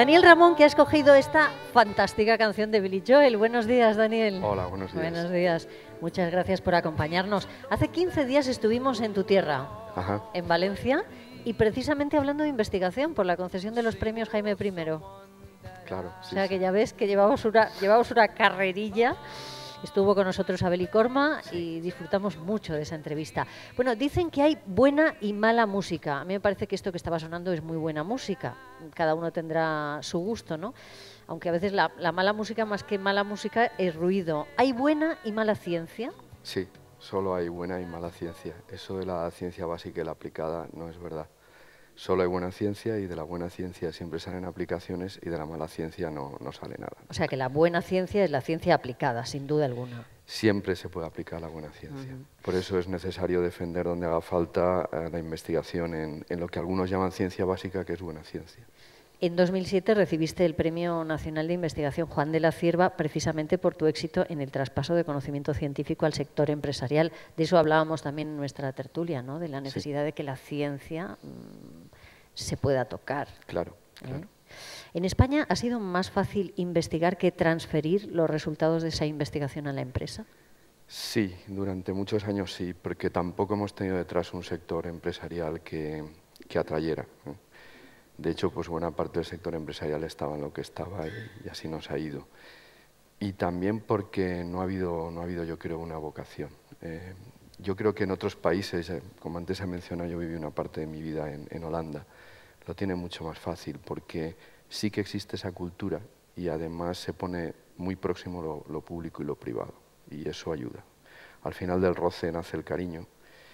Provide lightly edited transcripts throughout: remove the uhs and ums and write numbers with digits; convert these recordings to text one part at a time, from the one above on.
Daniel Ramón, que ha escogido esta fantástica canción de Billy Joel. Buenos días, Daniel. Hola, buenos días. Buenos días. Muchas gracias por acompañarnos. Hace 15 días estuvimos en tu tierra, Ajá. en Valencia, y precisamente hablando de investigación por la concesión de los premios Jaime I. Claro, O sea que ya ves que llevamos una carrerilla. Estuvo con nosotros Abel y Corma y disfrutamos mucho de esa entrevista. Bueno, dicen que hay buena y mala música. A mí me parece que esto que estaba sonando es muy buena música. Cada uno tendrá su gusto, ¿no? Aunque a veces la mala música, más que mala música, es ruido. ¿Hay buena y mala ciencia? Sí, solo hay buena y mala ciencia. Eso de la ciencia básica y la aplicada no es verdad. Solo hay buena ciencia y de la buena ciencia siempre salen aplicaciones y de la mala ciencia no sale nada. O sea que la buena ciencia es la ciencia aplicada, sin duda alguna. Siempre se puede aplicar la buena ciencia. Por eso es necesario defender donde haga falta la investigación en lo que algunos llaman ciencia básica, que es buena ciencia. En 2007 recibiste el Premio Nacional de Investigación Juan de la Cierva precisamente por tu éxito en el traspaso de conocimiento científico al sector empresarial. De eso hablábamos también en nuestra tertulia, ¿no? De la necesidad de que la ciencia se pueda tocar. Claro, claro. ¿En España ha sido más fácil investigar que transferir los resultados de esa investigación a la empresa? Sí, durante muchos años sí, porque tampoco hemos tenido detrás un sector empresarial que atrayera. De hecho, pues buena parte del sector empresarial estaba en lo que estaba y así nos ha ido. Y también porque no ha habido, yo creo, una vocación. Yo creo que en otros países, como antes he mencionado, yo viví una parte de mi vida en Holanda, lo tiene mucho más fácil porque sí que existe esa cultura y además se pone muy próximo lo público y lo privado y eso ayuda. Al final del roce nace el cariño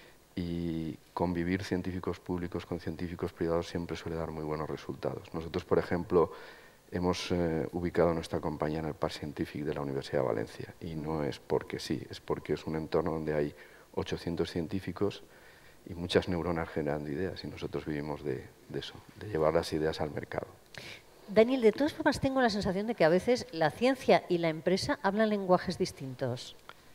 y convivir científicos públicos con científicos privados siempre suele dar muy buenos resultados. Nosotros, por ejemplo, hemos ubicado nuestra compañía en el Parc Científic de la Universidad de Valencia y no es porque sí, es porque es un entorno donde hay 800 científicos y muchas neuronas generando ideas y nosotros vivimos de eso, de llevar las ideas al mercado. Daniel, de todas formas tengo la sensación de que a veces la ciencia y la empresa hablan lenguajes distintos.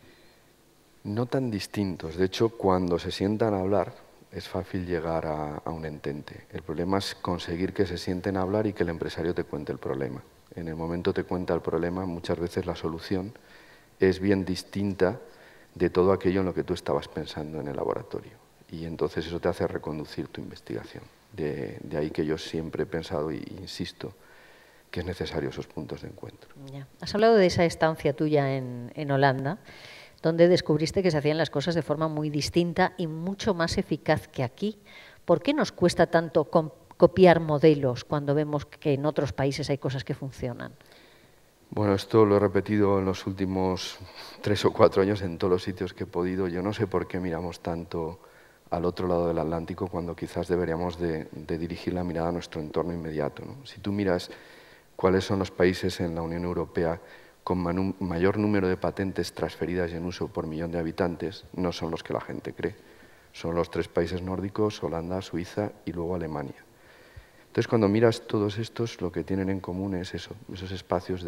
No tan distintos. De hecho, cuando se sientan a hablar es fácil llegar a un entente. El problema es conseguir que se sienten a hablar y que el empresario te cuente el problema. En el momento te cuenta el problema, muchas veces la solución es bien distinta de todo aquello en lo que tú estabas pensando en el laboratorio. Y entonces eso te hace reconducir tu investigación. De ahí que yo siempre he pensado e insisto que es necesario esos puntos de encuentro. Ya. Has hablado de esa estancia tuya en Holanda, donde descubriste que se hacían las cosas de forma muy distinta y mucho más eficaz que aquí. ¿Por qué nos cuesta tanto copiar modelos cuando vemos que en otros países hay cosas que funcionan? Bueno, esto lo he repetido en los últimos 3 o 4 años en todos los sitios que he podido. Yo no sé por qué miramos tanto al otro lado del Atlántico cuando quizás deberíamos de dirigir la mirada a nuestro entorno inmediato, ¿no? Si tú miras cuáles son los países en la Unión Europea con mayor número de patentes transferidas y en uso por millón de habitantes, no son los que la gente cree. Son los 3 países nórdicos, Holanda, Suiza y luego Alemania. Entonces, cuando miras todos estos, lo que tienen en común es eso, esos espacios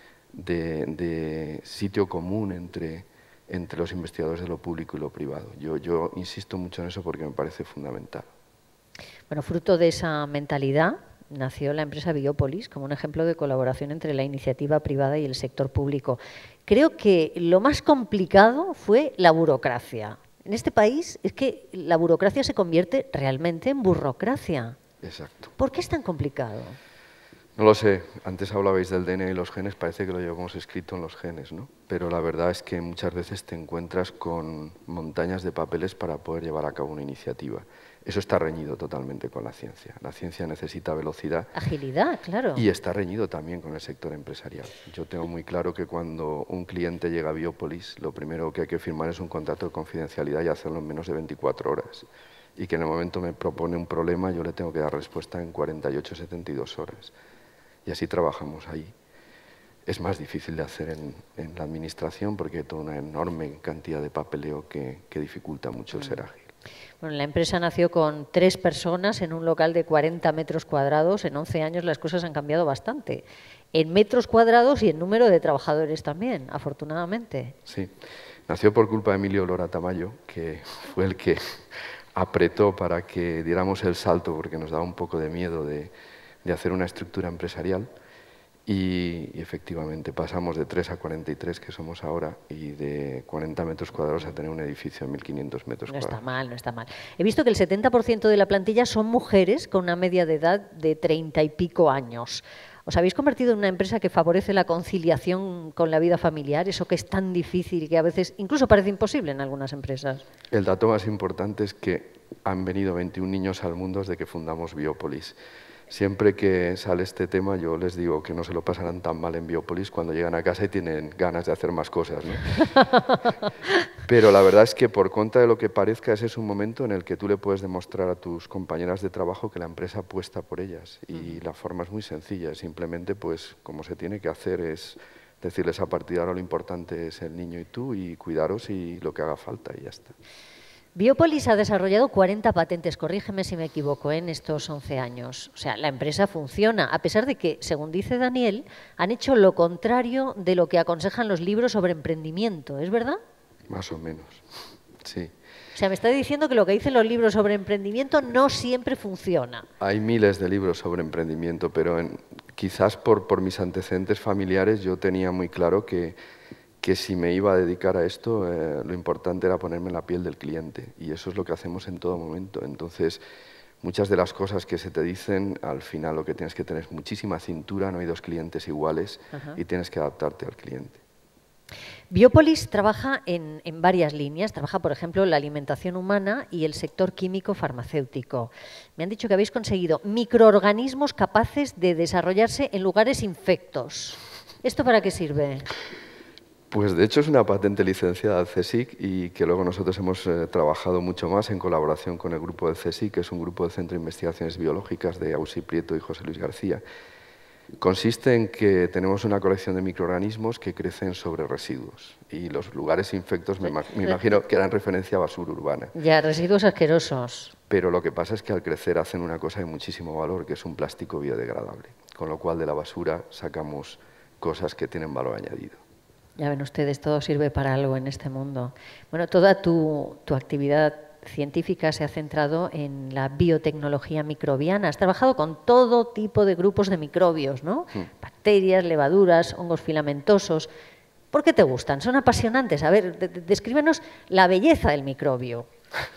de sitio común entre los investigadores de lo público y lo privado. Yo insisto mucho en eso porque me parece fundamental. Bueno, fruto de esa mentalidad nació la empresa Biopolis como un ejemplo de colaboración entre la iniciativa privada y el sector público. Creo que lo más complicado fue la burocracia. En este país es que la burocracia se convierte realmente en burocracia. Exacto. ¿Por qué es tan complicado? No lo sé, antes hablabais del DNA y los genes, parece que lo llevamos escrito en los genes, ¿no? Pero la verdad es que muchas veces te encuentras con montañas de papeles para poder llevar a cabo una iniciativa. Eso está reñido totalmente con la ciencia. La ciencia necesita velocidad. Agilidad, claro. Y está reñido también con el sector empresarial. Yo tengo muy claro que cuando un cliente llega a Biopolis, lo primero que hay que firmar es un contrato de confidencialidad y hacerlo en menos de 24 horas. Y que en el momento me propone un problema, yo le tengo que dar respuesta en 48 o 72 horas. Y así trabajamos ahí. Es más difícil de hacer en la administración porque hay toda una enorme cantidad de papeleo que dificulta mucho el ser ágil. Bueno, la empresa nació con 3 personas en un local de 40 metros cuadrados. En 11 años las cosas han cambiado bastante. En metros cuadrados y en número de trabajadores también, afortunadamente. Sí, nació por culpa de Emilio Lora Tamayo, que fue el que apretó para que diéramos el salto porque nos daba un poco de miedo de de hacer una estructura empresarial y efectivamente pasamos de 3 a 43 que somos ahora y de 40 metros cuadrados a tener un edificio de 1.500 metros No cuadrados. está mal, no está mal. He visto que el 70% de la plantilla son mujeres con una media de edad de 30 y pico años. ¿Os habéis convertido en una empresa que favorece la conciliación con la vida familiar? Eso que es tan difícil y que a veces incluso parece imposible en algunas empresas. El dato más importante es que han venido 21 niños al mundo desde que fundamos Biopolis. Siempre que sale este tema yo les digo que no se lo pasarán tan mal en Biopolis cuando llegan a casa y tienen ganas de hacer más cosas, ¿no? Pero la verdad es que por contra de lo que parezca, ese es un momento en el que tú le puedes demostrar a tus compañeras de trabajo que la empresa apuesta por ellas. Y la forma es muy sencilla, simplemente pues como se tiene que hacer es decirles a partir de ahora lo importante es el niño y tú y cuidaros y lo que haga falta y ya está. Biopolis ha desarrollado 40 patentes, corrígeme si me equivoco, en estos 11 años. O sea, la empresa funciona, a pesar de que, según dice Daniel, han hecho lo contrario de lo que aconsejan los libros sobre emprendimiento, ¿es verdad? Más o menos, sí. O sea, me está diciendo que lo que dicen los libros sobre emprendimiento no siempre funciona. Hay miles de libros sobre emprendimiento, pero quizás por mis antecedentes familiares yo tenía muy claro que si me iba a dedicar a esto, lo importante era ponerme en la piel del cliente y eso es lo que hacemos en todo momento. Entonces, muchas de las cosas que se te dicen, al final lo que tienes que tener es muchísima cintura, no hay dos clientes iguales y tienes que adaptarte al cliente. Biopolis trabaja en varias líneas, trabaja por ejemplo la alimentación humana y el sector químico farmacéutico. Me han dicho que habéis conseguido microorganismos capaces de desarrollarse en lugares infectos. ¿Esto para qué sirve? Pues de hecho es una patente licenciada del CSIC y que luego nosotros hemos trabajado mucho más en colaboración con el grupo del CSIC, que es un grupo del Centro de Investigaciones Biológicas de Ausi Prieto y José Luis García. Consiste en que tenemos una colección de microorganismos que crecen sobre residuos y los lugares infectos me imagino que eran referencia a basura urbana. Ya, residuos asquerosos. Pero lo que pasa es que al crecer hacen una cosa de muchísimo valor, que es un plástico biodegradable, con lo cual de la basura sacamos cosas que tienen valor añadido. Ya ven ustedes, todo sirve para algo en este mundo. Bueno, toda tu actividad científica se ha centrado en la biotecnología microbiana. Has trabajado con todo tipo de grupos de microbios, ¿no? Bacterias, levaduras, hongos filamentosos. ¿Por qué te gustan? Son apasionantes. A ver, descríbenos la belleza del microbio.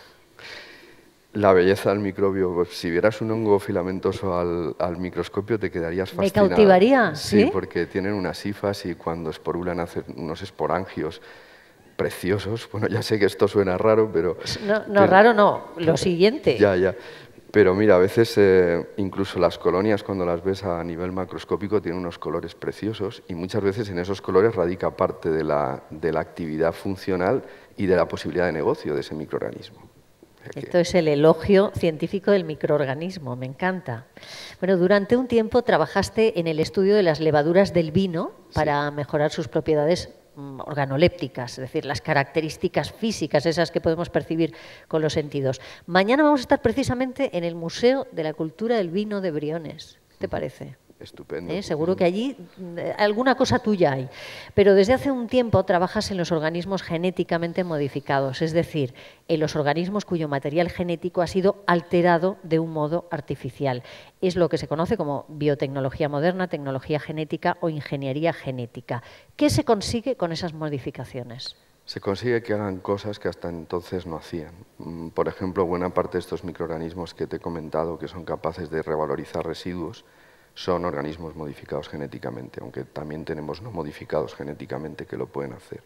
La belleza del microbio, pues, si vieras un hongo filamentoso al microscopio te quedarías fascinada. Me cautivaría, ¿sí? Sí, porque tienen unas hifas y cuando esporulan hacen unos esporangios preciosos. Bueno, ya sé que esto suena raro, pero... No, raro no, lo siguiente. Ya. Pero mira, a veces incluso las colonias cuando las ves a nivel macroscópico tienen unos colores preciosos y muchas veces en esos colores radica parte de la actividad funcional y de la posibilidad de negocio de ese microorganismo. Esto es el elogio científico del microorganismo, me encanta. Bueno, durante un tiempo trabajaste en el estudio de las levaduras del vino para mejorar sus propiedades organolépticas, es decir, las características físicas, esas que podemos percibir con los sentidos. Mañana vamos a estar precisamente en el Museo de la Cultura del Vino de Briones. ¿Qué te parece? Estupendo. Seguro que allí alguna cosa tuya hay. Pero desde hace un tiempo trabajas en los organismos genéticamente modificados, es decir, en los organismos cuyo material genético ha sido alterado de un modo artificial. Es lo que se conoce como biotecnología moderna, tecnología genética o ingeniería genética. ¿Qué se consigue con esas modificaciones? Se consigue que hagan cosas que hasta entonces no hacían. Por ejemplo, buena parte de estos microorganismos que te he comentado, que son capaces de revalorizar residuos, son organismos modificados genéticamente, aunque también tenemos no modificados genéticamente que lo pueden hacer.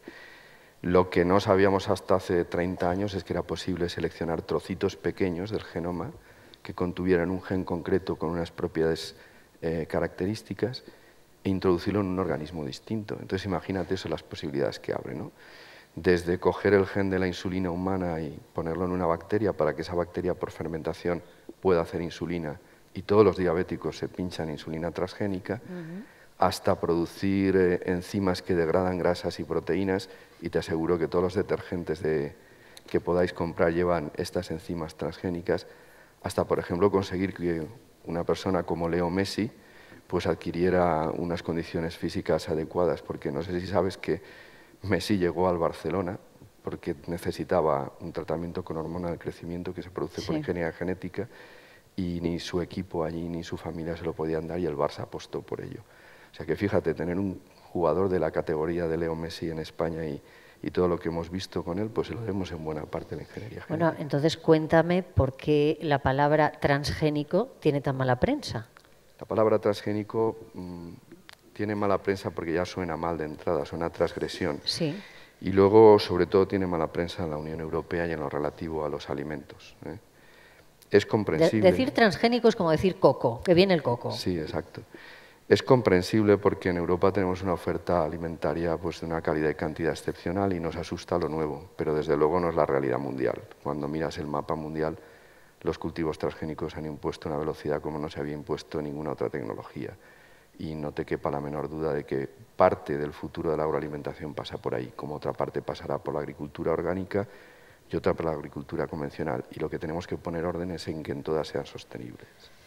Lo que no sabíamos hasta hace 30 años es que era posible seleccionar trocitos pequeños del genoma que contuvieran un gen concreto con unas propiedades características e introducirlo en un organismo distinto. Entonces imagínate eso, las posibilidades que abre, ¿no? Desde coger el gen de la insulina humana y ponerlo en una bacteria para que esa bacteria por fermentación pueda hacer insulina y todos los diabéticos se pinchan insulina transgénica, hasta producir enzimas que degradan grasas y proteínas, y te aseguro que todos los detergentes que podáis comprar llevan estas enzimas transgénicas, hasta, por ejemplo, conseguir que una persona como Leo Messi pues adquiriera unas condiciones físicas adecuadas, porque no sé si sabes que Messi llegó al Barcelona porque necesitaba un tratamiento con hormona del crecimiento que se produce por ingeniería genética, y ni su equipo allí ni su familia se lo podían dar y el Barça apostó por ello. O sea que fíjate, tener un jugador de la categoría de Leo Messi en España y todo lo que hemos visto con él, pues se lo debemos en buena parte a la ingeniería genética. Bueno, entonces cuéntame por qué la palabra transgénico tiene tan mala prensa. La palabra transgénico tiene mala prensa porque ya suena mal de entrada, suena a transgresión. Sí. Y luego, sobre todo, tiene mala prensa en la Unión Europea y en lo relativo a los alimentos. Es comprensible. Decir transgénico es como decir coco, que viene el coco. Sí, exacto. Es comprensible porque en Europa tenemos una oferta alimentaria pues, de una calidad y cantidad excepcional y nos asusta lo nuevo, pero desde luego no es la realidad mundial. Cuando miras el mapa mundial, los cultivos transgénicos han impuesto una velocidad como no se había impuesto ninguna otra tecnología. Y no te quepa la menor duda de que parte del futuro de la agroalimentación pasa por ahí, como otra parte pasará por la agricultura orgánica y otra por la agricultura convencional. Y lo que tenemos que poner orden es en que en todas sean sostenibles.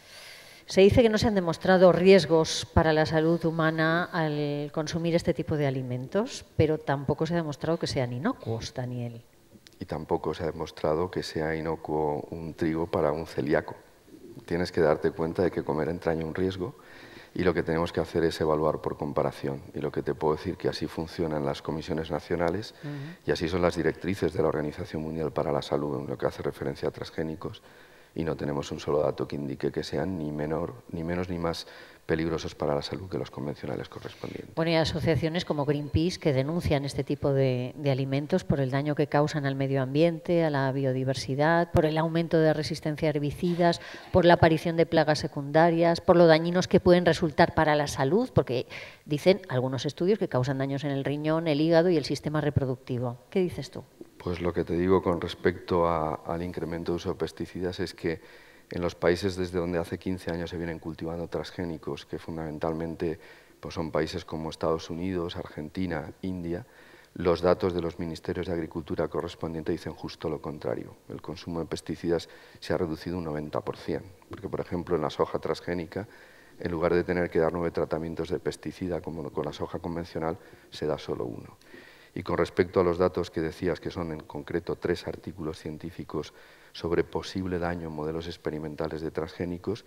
Se dice que no se han demostrado riesgos para la salud humana al consumir este tipo de alimentos, pero tampoco se ha demostrado que sean inocuos, Daniel. Y tampoco se ha demostrado que sea inocuo un trigo para un celíaco. Tienes que darte cuenta de que comer entraña un riesgo y lo que tenemos que hacer es evaluar por comparación. Y lo que te puedo decir que así funcionan las comisiones nacionales y así son las directrices de la Organización Mundial para la Salud en lo que hace referencia a transgénicos. Y no tenemos un solo dato que indique que sean ni menos ni más peligrosos para la salud que los convencionales correspondientes. Bueno, y asociaciones como Greenpeace que denuncian este tipo de alimentos por el daño que causan al medio ambiente, a la biodiversidad, por el aumento de resistencia a herbicidas, por la aparición de plagas secundarias, por lo dañinos que pueden resultar para la salud, porque dicen algunos estudios que causan daños en el riñón, el hígado y el sistema reproductivo. ¿Qué dices tú? Pues lo que te digo con respecto al incremento de uso de pesticidas es que en los países desde donde hace 15 años se vienen cultivando transgénicos, que fundamentalmente pues son países como Estados Unidos, Argentina, India, los datos de los ministerios de Agricultura correspondientes dicen justo lo contrario. El consumo de pesticidas se ha reducido un 90%, porque por ejemplo en la soja transgénica, en lugar de tener que dar 9 tratamientos de pesticida como con la soja convencional, se da solo 1. Y con respecto a los datos que decías, que son en concreto 3 artículos científicos sobre posible daño en modelos experimentales de transgénicos,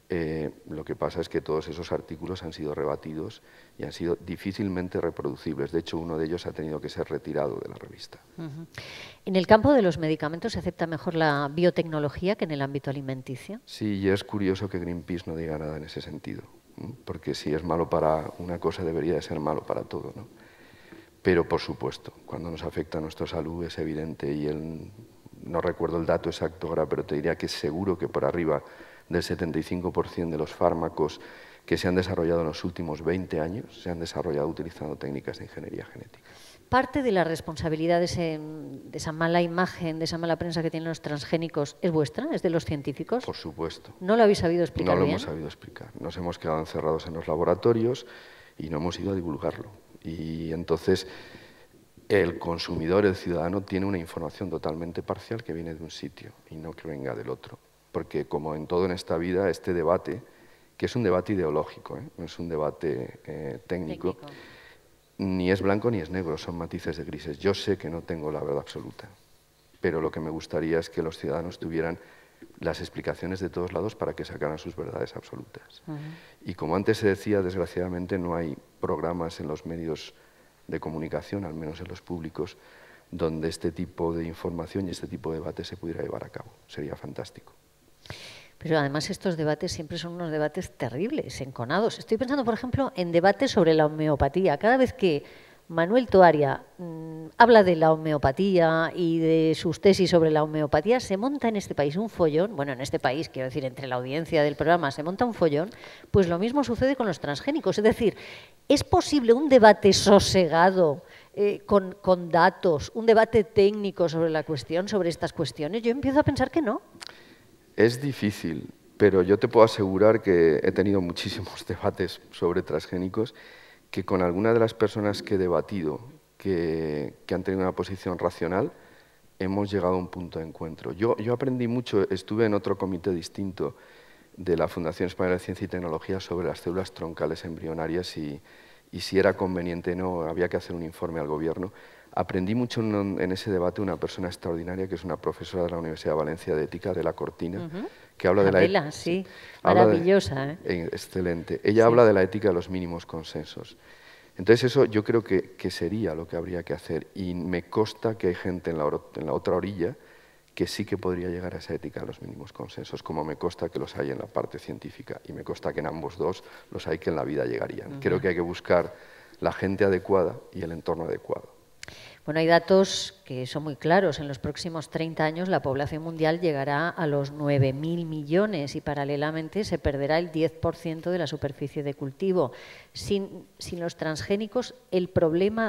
lo que pasa es que todos esos artículos han sido rebatidos y han sido difícilmente reproducibles. De hecho, uno de ellos ha tenido que ser retirado de la revista. ¿En el campo de los medicamentos se acepta mejor la biotecnología que en el ámbito alimenticio? Sí, y es curioso que Greenpeace no diga nada en ese sentido, porque si es malo para una cosa debería de ser malo para todo, ¿no? Pero, por supuesto, cuando nos afecta a nuestra salud es evidente y no recuerdo el dato exacto ahora, pero te diría que seguro que por arriba del 75% de los fármacos que se han desarrollado en los últimos 20 años se han desarrollado utilizando técnicas de ingeniería genética. ¿Parte de la responsabilidad de esa mala imagen, de esa mala prensa que tienen los transgénicos es vuestra, es de los científicos? Por supuesto. ¿No lo habéis sabido explicar bien? No lo hemos sabido explicar. Nos hemos quedado encerrados en los laboratorios y no hemos ido a divulgarlo. Y entonces el consumidor, el ciudadano, tiene una información totalmente parcial que viene de un sitio y no que venga del otro. Porque como en todo en esta vida, este debate, que es un debate ideológico, no es un debate técnico, ni es blanco ni es negro, son matices de grises. Yo sé que no tengo la verdad absoluta, pero lo que me gustaría es que los ciudadanos tuvieran las explicaciones de todos lados para que sacaran sus verdades absolutas. Y como antes se decía, desgraciadamente no hay programas en los medios de comunicación, al menos en los públicos, donde este tipo de información y este tipo de debate se pudiera llevar a cabo. Sería fantástico. Pero además estos debates siempre son unos debates terribles, enconados. Estoy pensando, por ejemplo, en debates sobre la homeopatía. Cada vez que Manuel Toaria habla de la homeopatía y de sus tesis sobre la homeopatía, se monta en este país un follón, bueno, en este país, quiero decir, entre la audiencia del programa se monta un follón, pues lo mismo sucede con los transgénicos. Es decir, ¿es posible un debate sosegado con datos, un debate técnico sobre la cuestión, sobre estas cuestiones? Yo empiezo a pensar que no. Es difícil, pero yo te puedo asegurar que he tenido muchísimos debates sobre transgénicos que con alguna de las personas que he debatido, que han tenido una posición racional, hemos llegado a un punto de encuentro. Yo aprendí mucho, estuve en otro comité distinto de la Fundación Española de Ciencia y Tecnología sobre las células troncales embrionarias y y si era conveniente o no, había que hacer un informe al gobierno. Aprendí mucho en ese debate una persona extraordinaria, que es una profesora de la Universidad de Valencia de Ética, de La Cortina, que habla de la Adela, sí, maravillosa. Excelente. Ella habla de la ética de los mínimos consensos. Entonces eso yo creo que sería lo que habría que hacer, y me consta que hay gente en la otra orilla que sí que podría llegar a esa ética de los mínimos consensos, como me consta que los hay en la parte científica, y me consta que en ambos dos los hay que en la vida llegarían. Creo que hay que buscar la gente adecuada y el entorno adecuado. Bueno, hay datos que son muy claros. En los próximos 30 años la población mundial llegará a los 9.000 millones y paralelamente se perderá el 10% de la superficie de cultivo. Sin los transgénicos, el problema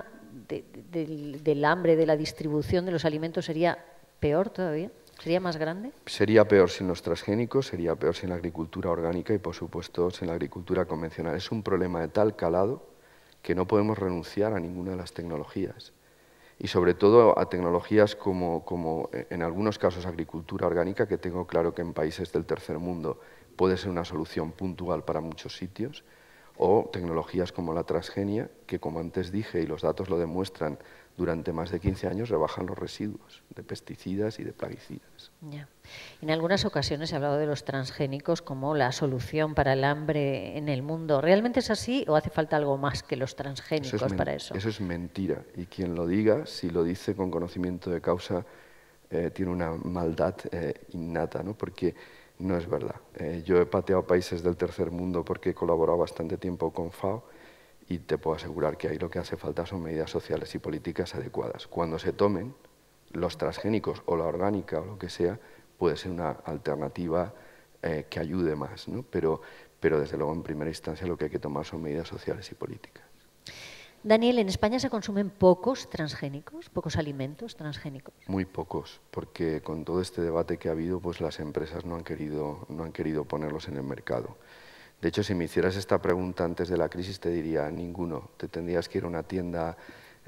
del hambre, de la distribución de los alimentos sería peor todavía. ¿Sería más grande? Sería peor sin los transgénicos, sería peor sin la agricultura orgánica y, por supuesto, sin la agricultura convencional. Es un problema de tal calado que no podemos renunciar a ninguna de las tecnologías. Y sobre todo a tecnologías como en algunos casos agricultura orgánica, que tengo claro que en países del tercer mundo puede ser una solución puntual para muchos sitios, o tecnologías como la transgenia, que como antes dije y los datos lo demuestran, durante más de 15 años rebajan los residuos de pesticidas y de plaguicidas. Ya. En algunas ocasiones he hablado de los transgénicos como la solución para el hambre en el mundo. ¿Realmente es así o hace falta algo más que los transgénicos para eso? Eso es mentira, y quien lo diga, si lo dice con conocimiento de causa, tiene una maldad innata, ¿no? Porque no es verdad. Yo he pateado países del tercer mundo porque he colaborado bastante tiempo con FAO, y te puedo asegurar que ahí lo que hace falta son medidas sociales y políticas adecuadas. Cuando se tomen los transgénicos o la orgánica o lo que sea, puede ser una alternativa que ayude más, ¿no? Pero desde luego en primera instancia lo que hay que tomar son medidas sociales y políticas. Daniel, ¿en España se consumen pocos transgénicos, pocos alimentos transgénicos? Muy pocos, porque con todo este debate que ha habido, pues las empresas no han querido ponerlos en el mercado. De hecho, si me hicieras esta pregunta antes de la crisis, te diría ninguno. Te tendrías que ir a una tienda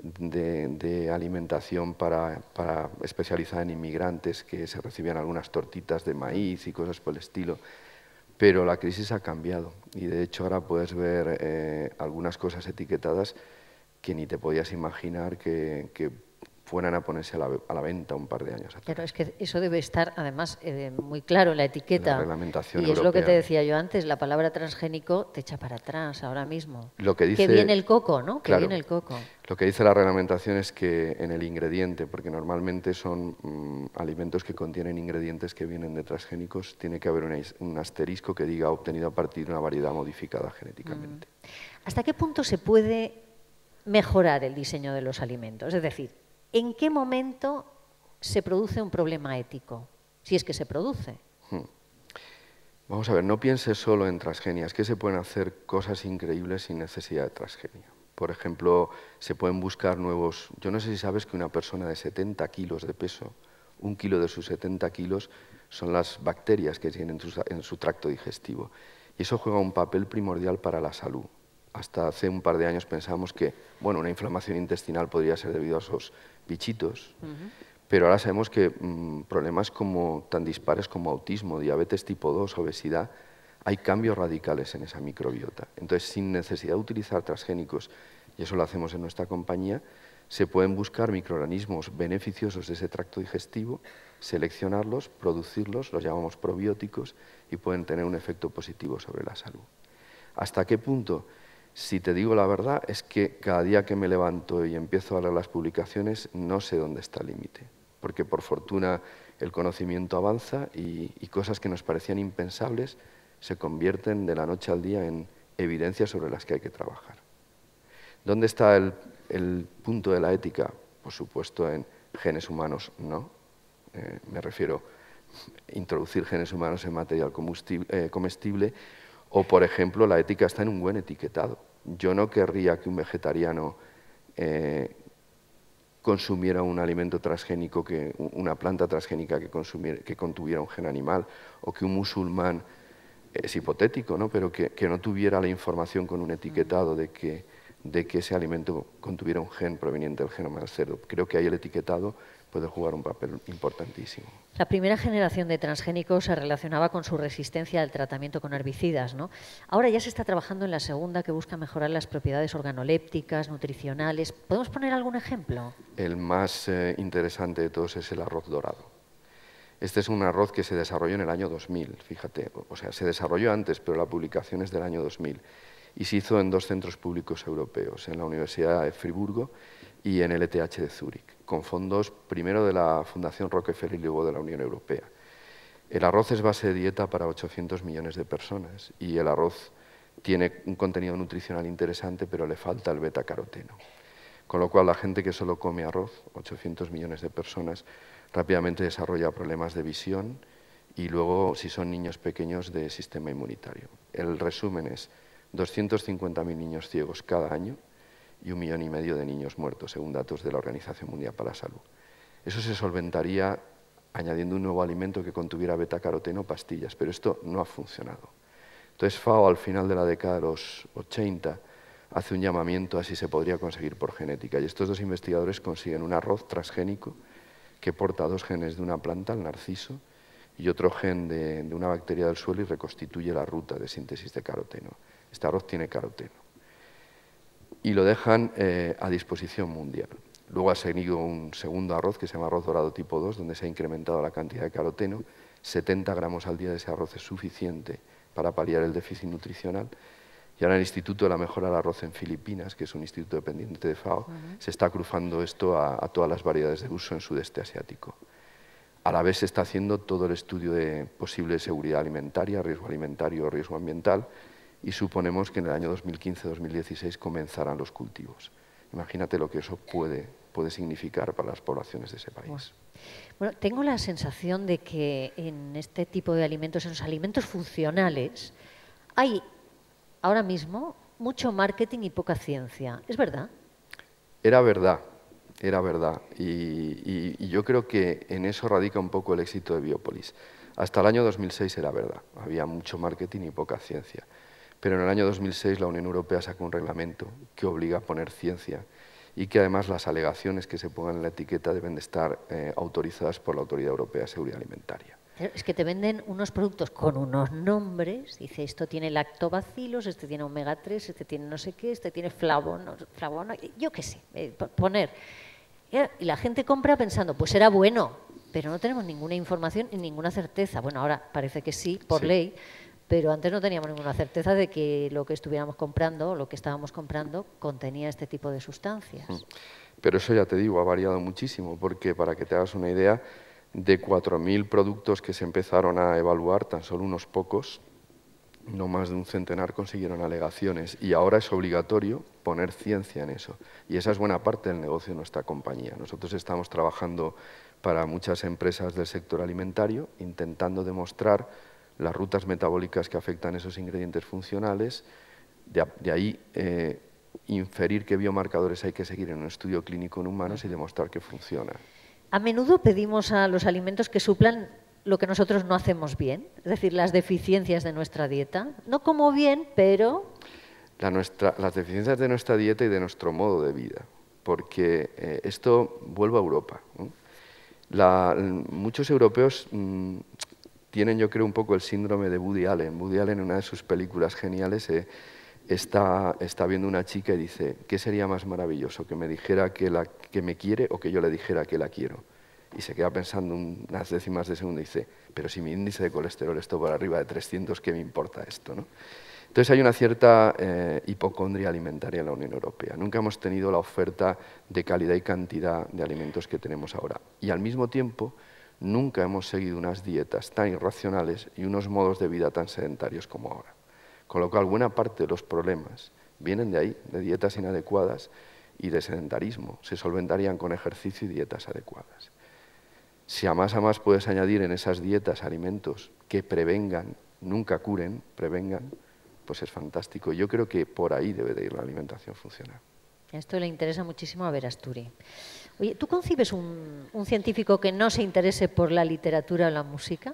de alimentación especializada en inmigrantes, que se recibían algunas tortitas de maíz y cosas por el estilo. Pero la crisis ha cambiado, y de hecho ahora puedes ver algunas cosas etiquetadas que ni te podías imaginar que fueran a ponerse a la venta un par de años atrás. Claro, es que eso debe estar además muy claro en la etiqueta. La reglamentación y es europea. lo que te decía yo antes, la palabra transgénico te echa para atrás ahora mismo. Lo que dice, viene el coco, ¿no? Claro, que viene el coco. Lo que dice la reglamentación es que en el ingrediente, porque normalmente son alimentos que contienen ingredientes que vienen de transgénicos, tiene que haber un asterisco que diga obtenido a partir de una variedad modificada genéticamente. ¿Hasta qué punto se puede mejorar el diseño de los alimentos? Es decir, ¿en qué momento se produce un problema ético? Si es que se produce. Vamos a ver, no pienses solo en transgenia, es que se pueden hacer cosas increíbles sin necesidad de transgenia. Por ejemplo, se pueden buscar nuevos... Yo no sé si sabes que una persona de 70 kilos de peso, 1 kilo de sus 70 kilos, son las bacterias que tienen en su tracto digestivo. Y eso juega un papel primordial para la salud. Hasta hace un par de años pensábamos que, bueno, una inflamación intestinal podría ser debido a esos bichitos, pero ahora sabemos que problemas tan dispares como autismo, diabetes tipo 2, obesidad, hay cambios radicales en esa microbiota. Entonces, sin necesidad de utilizar transgénicos, y eso lo hacemos en nuestra compañía, se pueden buscar microorganismos beneficiosos de ese tracto digestivo, seleccionarlos, producirlos, los llamamos probióticos, y pueden tener un efecto positivo sobre la salud. ¿Hasta qué punto? Si te digo la verdad, es que cada día que me levanto y empiezo a leer las publicaciones, no sé dónde está el límite, porque por fortuna el conocimiento avanza y cosas que nos parecían impensables se convierten de la noche al día en evidencias sobre las que hay que trabajar. ¿Dónde está el punto de la ética? Por supuesto, en genes humanos no. Me refiero a introducir genes humanos en material comestible, o, por ejemplo, la ética está en un buen etiquetado. Yo no querría que un vegetariano consumiera un alimento transgénico, una planta transgénica que contuviera un gen animal, o que un musulmán, es hipotético, ¿no? Pero que no tuviera la información con un etiquetado de que ese alimento contuviera un gen proveniente del genoma del cerdo. Creo que ahí el etiquetado puede jugar un papel importantísimo. La primera generación de transgénicos se relacionaba con su resistencia al tratamiento con herbicidas, ¿no? Ahora ya se está trabajando en la segunda, que busca mejorar las propiedades organolépticas, nutricionales. ¿Podemos poner algún ejemplo? El más interesante de todos es el arroz dorado. Este es un arroz que se desarrolló en el año 2000, fíjate, o sea, se desarrolló antes, pero la publicación es del año 2000 y se hizo en 2 centros públicos europeos, en la Universidad de Friburgo y en el ETH de Zúrich, con fondos primero de la Fundación Rockefeller y luego de la Unión Europea. El arroz es base de dieta para 800 millones de personas y el arroz tiene un contenido nutricional interesante, pero le falta el betacaroteno. Con lo cual, la gente que solo come arroz, 800 millones de personas, rápidamente desarrolla problemas de visión y luego, si son niños pequeños, de sistema inmunitario. El resumen es 250.000 niños ciegos cada año y 1,5 millones de niños muertos, según datos de la Organización Mundial para la Salud. Eso se solventaría añadiendo un nuevo alimento que contuviera betacaroteno, pastillas, pero esto no ha funcionado. Entonces, FAO, al final de la década de los 80, hace un llamamiento a si se podría conseguir por genética. Y estos 2 investigadores consiguen un arroz transgénico que porta 2 genes de una planta, el narciso, y otro gen de una bacteria del suelo y reconstituye la ruta de síntesis de caroteno. Este arroz tiene caroteno. Y lo dejan a disposición mundial. Luego ha seguido un segundo arroz que se llama arroz dorado tipo 2, donde se ha incrementado la cantidad de caroteno. 70 gramos al día de ese arroz es suficiente para paliar el déficit nutricional. Y ahora el Instituto de la Mejora del Arroz en Filipinas, que es un instituto dependiente de FAO, se está cruzando esto a todas las variedades de uso en sudeste asiático. A la vez se está haciendo todo el estudio de posible seguridad alimentaria, riesgo alimentario, riesgo ambiental, y suponemos que en el año 2015-2016 comenzarán los cultivos. Imagínate lo que eso puede significar para las poblaciones de ese país. Bueno, tengo la sensación de que en este tipo de alimentos, en los alimentos funcionales, hay ahora mismo mucho marketing y poca ciencia. ¿Es verdad? Era verdad. Y yo creo que en eso radica un poco el éxito de Biopolis. Hasta el año 2006 era verdad. Había mucho marketing y poca ciencia. Pero en el año 2006 la Unión Europea sacó un reglamento que obliga a poner ciencia y que además las alegaciones que se pongan en la etiqueta deben de estar autorizadas por la Autoridad Europea de Seguridad Alimentaria. Es que te venden unos productos con unos nombres, dice esto tiene lactobacilos, este tiene omega 3, este tiene no sé qué, este tiene flavono, yo qué sé, poner. Y la gente compra pensando, pues será bueno, pero no tenemos ninguna información y ninguna certeza. Bueno, ahora parece que sí, por ley, pero antes no teníamos ninguna certeza de que lo que estuviéramos comprando, lo que estábamos comprando, contenía este tipo de sustancias. Pero eso ya te digo, ha variado muchísimo, porque para que te hagas una idea, de 4.000 productos que se empezaron a evaluar, tan solo unos pocos, no más de un centenar, consiguieron alegaciones. Y ahora es obligatorio poner ciencia en eso. Y esa es buena parte del negocio de nuestra compañía. Nosotros estamos trabajando para muchas empresas del sector alimentario, intentando demostrar las rutas metabólicas que afectan esos ingredientes funcionales, de ahí inferir qué biomarcadores hay que seguir en un estudio clínico en humanos y demostrar que funciona. A menudo pedimos a los alimentos que suplan lo que nosotros no hacemos bien, es decir, las deficiencias de nuestra dieta. No como bien, pero... Las deficiencias de nuestra dieta y de nuestro modo de vida, porque esto vuelve a Europa, ¿no? Muchos europeos tienen, yo creo, un poco el síndrome de Woody Allen. Woody Allen, en una de sus películas geniales, está viendo una chica y dice, ¿qué sería más maravilloso? ¿Que me dijera que me quiere o que yo le dijera que la quiero? Y se queda pensando unas décimas de segundo y dice, pero si mi índice de colesterol está por arriba de 300, ¿qué me importa esto, ¿no? Entonces hay una cierta hipocondria alimentaria en la Unión Europea. Nunca hemos tenido la oferta de calidad y cantidad de alimentos que tenemos ahora. Y al mismo tiempo, nunca hemos seguido unas dietas tan irracionales y unos modos de vida tan sedentarios como ahora. Con lo cual, buena parte de los problemas vienen de ahí, de dietas inadecuadas y de sedentarismo. Se solventarían con ejercicio y dietas adecuadas. Si a más puedes añadir en esas dietas alimentos que prevengan, nunca curen, prevengan, pues es fantástico. Yo creo que por ahí debe de ir la alimentación funcional. Esto le interesa muchísimo a Verasturi. Oye, ¿tú concibes un científico que no se interese por la literatura o la música?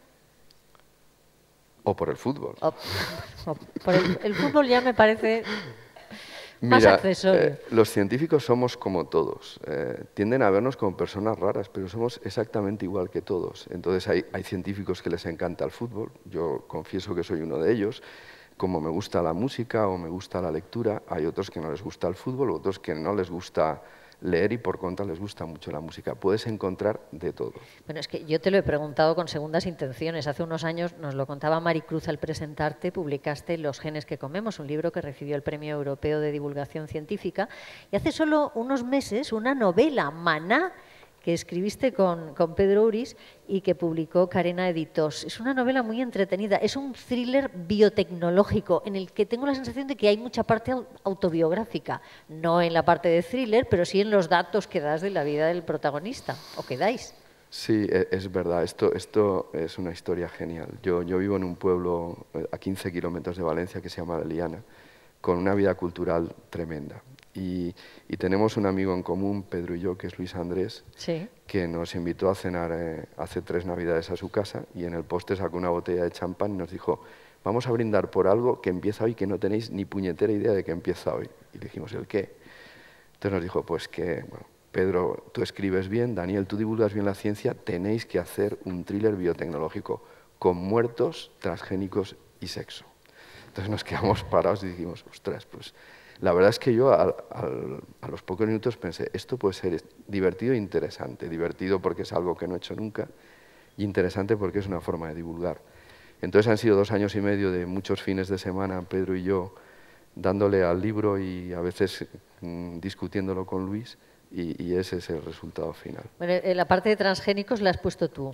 O por el fútbol. Por el fútbol ya me parece... Más Mira, accesorio. los científicos somos como todos. Tienden a vernos como personas raras, pero somos exactamente igual que todos. Entonces hay científicos que les encanta el fútbol. Yo confieso que soy uno de ellos. Como me gusta la música o me gusta la lectura, hay otros que no les gusta el fútbol, otros que no les gusta leer y por contra les gusta mucho la música. Puedes encontrar de todo. Bueno, es que yo te lo he preguntado con segundas intenciones. Hace unos años, nos lo contaba Maricruz al presentarte, publicaste Los genes que comemos, un libro que recibió el Premio Europeo de Divulgación Científica. Y hace solo unos meses, una novela, Maná, que escribiste con Pedro Uris y que publicó Carena Editors. Es una novela muy entretenida, es un thriller biotecnológico en el que tengo la sensación de que hay mucha parte autobiográfica, no en la parte de thriller, pero sí en los datos que das de la vida del protagonista, o que dais. Sí, es verdad, esto es una historia genial. Yo vivo en un pueblo a 15 kilómetros de Valencia que se llama Liana, con una vida cultural tremenda. Y tenemos un amigo en común, Pedro y yo, que es Luis Andrés, Sí. que nos invitó a cenar hace 3 Navidades a su casa y en el postre sacó una botella de champán y nos dijo, vamos a brindar por algo que empieza hoy que no tenéis ni puñetera idea de que empieza hoy. Y le dijimos, ¿el qué? Entonces nos dijo, pues que, bueno, Pedro, tú escribes bien, Daniel, tú divulgas bien la ciencia, tenéis que hacer un thriller biotecnológico con muertos, transgénicos y sexo. Entonces nos quedamos parados y dijimos, ostras, pues la verdad es que yo a los pocos minutos pensé, esto puede ser divertido e interesante. Divertido porque es algo que no he hecho nunca y interesante porque es una forma de divulgar. Entonces han sido 2 años y medio de muchos fines de semana, Pedro y yo, dándole al libro y a veces discutiéndolo con Luis y ese es el resultado final. Bueno, la parte de transgénicos la has puesto tú.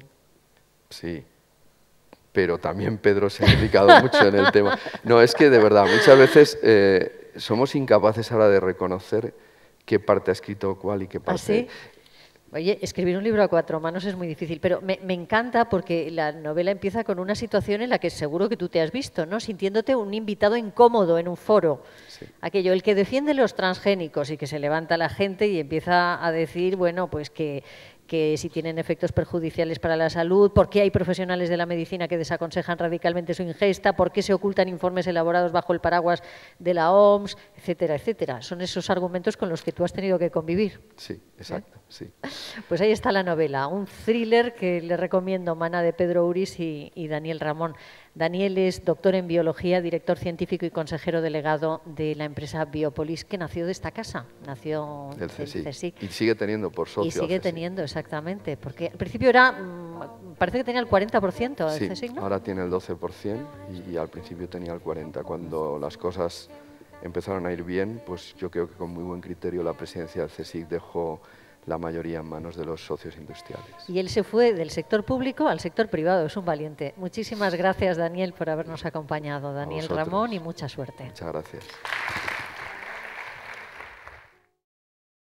Sí. Pero también Pedro se ha implicado mucho en el tema. No, es que de verdad, muchas veces somos incapaces ahora de reconocer qué parte ha escrito cuál y qué parte... ¿Ah, sí? Oye, escribir un libro a 4 manos es muy difícil, pero me encanta porque la novela empieza con una situación en la que seguro que tú te has visto, ¿no? Sintiéndote un invitado incómodo en un foro. Sí. Aquello, el que defiende los transgénicos y que se levanta la gente y empieza a decir, bueno, pues que si tienen efectos perjudiciales para la salud, por qué hay profesionales de la medicina que desaconsejan radicalmente su ingesta, por qué se ocultan informes elaborados bajo el paraguas de la OMS, etcétera, etcétera. Son esos argumentos con los que tú has tenido que convivir. Sí, exacto, sí. Pues ahí está la novela, un thriller que le recomiendo, Maná, de Pedro Uris y Daniel Ramón. Daniel es doctor en biología, director científico y consejero delegado de la empresa Biopolis, que nació de esta casa, nació El del CSIC. Y sigue teniendo por socio. Y sigue teniendo, exactamente, porque al principio era, parece que tenía el 40% Sí, el CSIC, ¿no? ahora tiene el 12% y al principio tenía el 40%. Cuando las cosas empezaron a ir bien, pues yo creo que con muy buen criterio la presidencia del CSIC dejó la mayoría en manos de los socios industriales. Y él se fue del sector público al sector privado, es un valiente. Muchísimas gracias, Daniel, por habernos acompañado. Daniel Ramón, y mucha suerte. Muchas gracias.